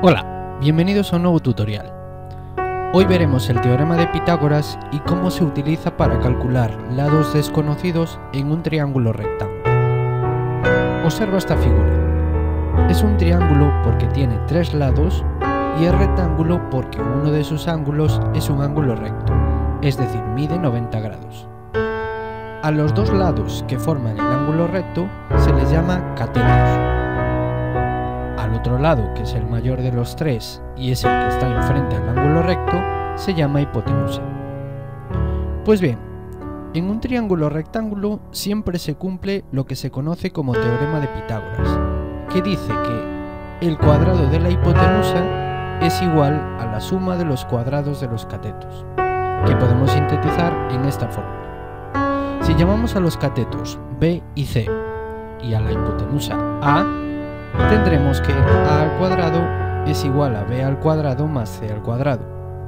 Hola, bienvenidos a un nuevo tutorial. Hoy veremos el teorema de Pitágoras y cómo se utiliza para calcular lados desconocidos en un triángulo rectángulo. Observa esta figura. Es un triángulo porque tiene tres lados y es rectángulo porque uno de sus ángulos es un ángulo recto, es decir, mide 90 grados. A los dos lados que forman el ángulo recto se les llama catetos. Al otro lado, que es el mayor de los tres y es el que está enfrente al ángulo recto, se llama hipotenusa. Pues bien, en un triángulo rectángulo siempre se cumple lo que se conoce como teorema de Pitágoras, que dice que el cuadrado de la hipotenusa es igual a la suma de los cuadrados de los catetos, que podemos sintetizar en esta fórmula. Si llamamos a los catetos B y C y a la hipotenusa A, tendremos que a al cuadrado es igual a b al cuadrado más c al cuadrado.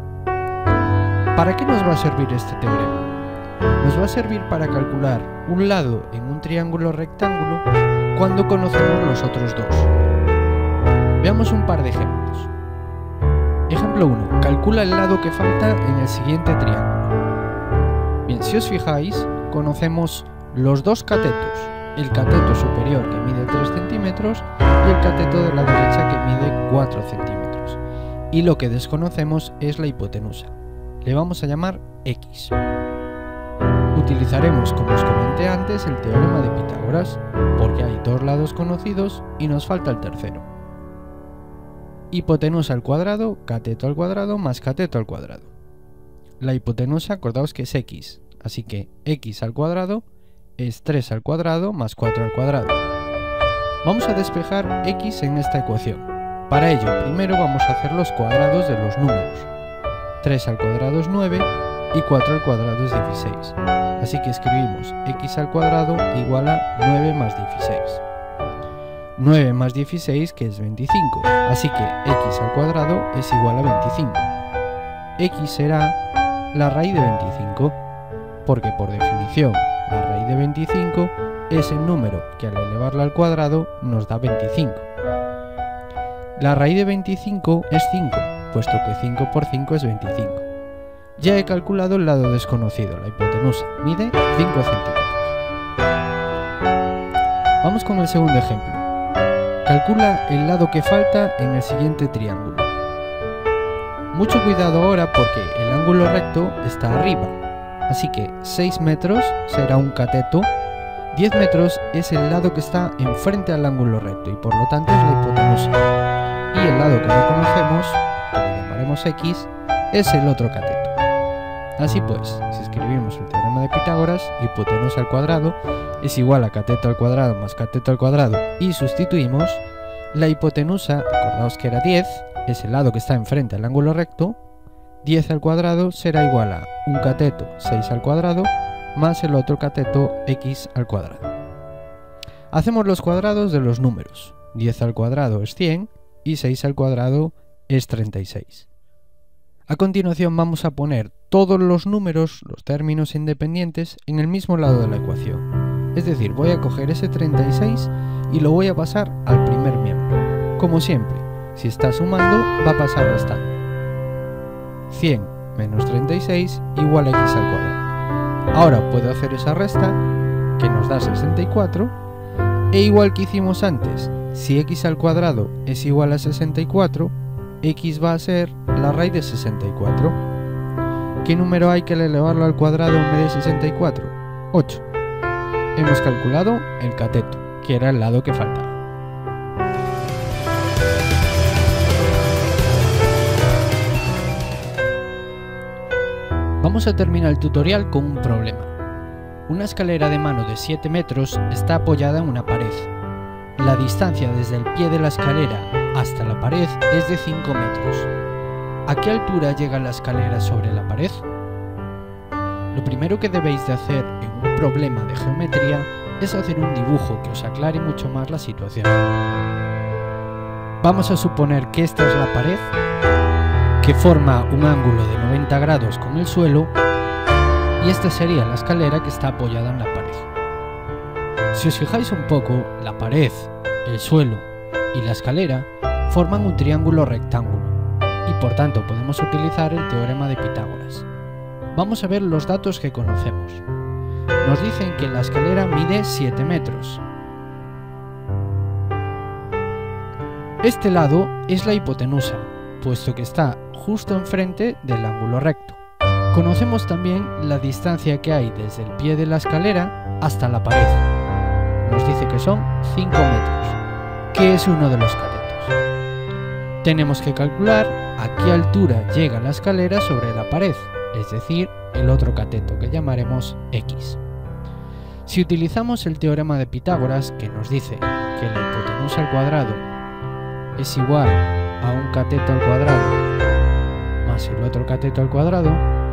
¿Para qué nos va a servir este teorema? Nos va a servir para calcular un lado en un triángulo rectángulo cuando conocemos los otros dos. Veamos un par de ejemplos. Ejemplo 1. Calcula el lado que falta en el siguiente triángulo. Bien, si os fijáis, conocemos los dos catetos. El cateto superior que mide 3 centímetros y el cateto de la derecha que mide 4 centímetros. Y lo que desconocemos es la hipotenusa. Le vamos a llamar X. Utilizaremos, como os comenté antes, el teorema de Pitágoras, porque hay dos lados conocidos y nos falta el tercero. Hipotenusa al cuadrado, cateto al cuadrado más cateto al cuadrado. La hipotenusa, acordaos que es X, así que X al cuadrado es 3 al cuadrado más 4 al cuadrado. Vamos a despejar X en esta ecuación. Para ello, primero vamos a hacer los cuadrados de los números. 3 al cuadrado es 9 y 4 al cuadrado es 16. Así que escribimos X al cuadrado igual a 9 más 16. 9 más 16 que es 25. Así que X al cuadrado es igual a 25. X será la raíz de 25, porque por definición la raíz de 25 es el número que al elevarla al cuadrado nos da 25. La raíz de 25 es 5, puesto que 5 por 5 es 25. Ya he calculado el lado desconocido, la hipotenusa, mide 5 centímetros. Vamos con el segundo ejemplo. Calcula el lado que falta en el siguiente triángulo. Mucho cuidado ahora porque el ángulo recto está arriba. Así que 6 metros será un cateto, 10 metros es el lado que está enfrente al ángulo recto y por lo tanto es la hipotenusa. Y el lado que no conocemos, que le llamaremos X, es el otro cateto. Así pues, si escribimos el teorema de Pitágoras, hipotenusa al cuadrado es igual a cateto al cuadrado más cateto al cuadrado y sustituimos, la hipotenusa, acordaos que era 10, es el lado que está enfrente al ángulo recto, 10 al cuadrado será igual a un cateto 6 al cuadrado más el otro cateto x al cuadrado. Hacemos los cuadrados de los números. 10 al cuadrado es 100 y 6 al cuadrado es 36. A continuación vamos a poner todos los números, los términos independientes, en el mismo lado de la ecuación. Es decir, voy a coger ese 36 y lo voy a pasar al primer miembro. Como siempre, si está sumando va a pasar restando. 100 menos 36 igual a x al cuadrado. Ahora puedo hacer esa resta, que nos da 64, e igual que hicimos antes, si x al cuadrado es igual a 64, x va a ser la raíz de 64. ¿Qué número hay que elevarlo al cuadrado en vez de 64? 8. Hemos calculado el cateto, que era el lado que faltaba. Vamos a terminar el tutorial con un problema. Una escalera de mano de 7 metros está apoyada en una pared. La distancia desde el pie de la escalera hasta la pared es de 5 metros. ¿A qué altura llega la escalera sobre la pared? Lo primero que debéis de hacer en un problema de geometría es hacer un dibujo que os aclare mucho más la situación. Vamos a suponer que esta es la pared, que forma un ángulo de 90 grados con el suelo, y esta sería la escalera que está apoyada en la pared. Si os fijáis un poco, la pared, el suelo y la escalera forman un triángulo rectángulo y por tanto podemos utilizar el teorema de Pitágoras. Vamos a ver los datos que conocemos. Nos dicen que la escalera mide 7 metros. Este lado es la hipotenusa, puesto que está justo enfrente del ángulo recto. Conocemos también la distancia que hay desde el pie de la escalera hasta la pared. Nos dice que son 5 metros, que es uno de los catetos. Tenemos que calcular a qué altura llega la escalera sobre la pared, es decir, el otro cateto que llamaremos X. Si utilizamos el teorema de Pitágoras, que nos dice que la hipotenusa al cuadrado es igual a un cateto al cuadrado más el otro cateto al cuadrado,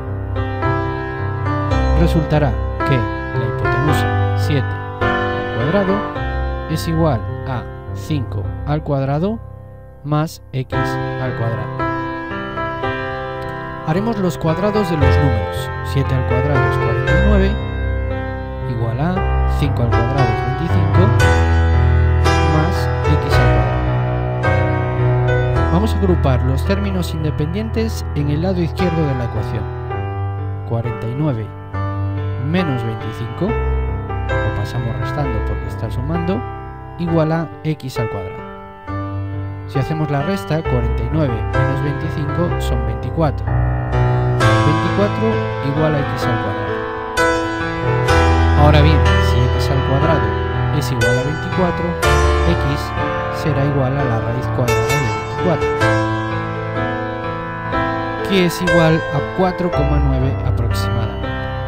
resultará que la hipotenusa 7 al cuadrado es igual a 5 al cuadrado más x al cuadrado. Haremos los cuadrados de los números. 7 al cuadrado es 49, igual a 5 al cuadrado es 25, más x al cuadrado. Vamos a agrupar los términos independientes en el lado izquierdo de la ecuación. 49 menos 25, lo pasamos restando porque está sumando, igual a x al cuadrado. Si hacemos la resta, 49 menos 25 son 24. 24 igual a x al cuadrado. Ahora bien, si x al cuadrado es igual a 24, x será igual a la raíz cuadrada de 24, que es igual a 4,9 aproximadamente.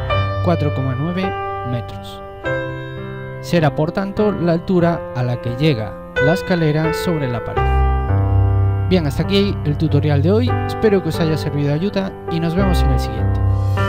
4,9 metros. Será por tanto la altura a la que llega la escalera sobre la pared. Bien, hasta aquí el tutorial de hoy, espero que os haya servido de ayuda y nos vemos en el siguiente.